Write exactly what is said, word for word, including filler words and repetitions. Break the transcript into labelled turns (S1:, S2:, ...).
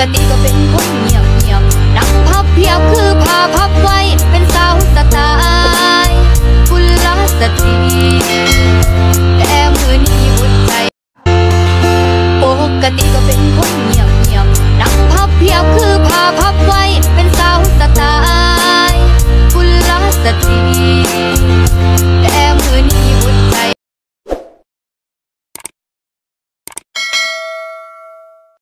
S1: กติก็เป็นคนเงียบเงียบนักพับเพียบคือพาพับ